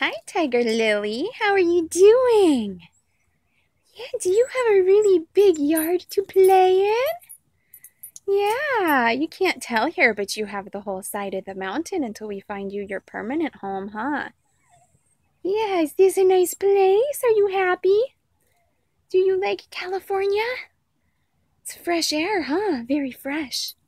Hi, Tiger Lily. How are you doing? Yeah, do you have a really big yard to play in? Yeah, you can't tell here, but you have the whole side of the mountain until we find you your permanent home, huh? Yeah, is this a nice place? Are you happy? Do you like California? It's fresh air, huh? Very fresh.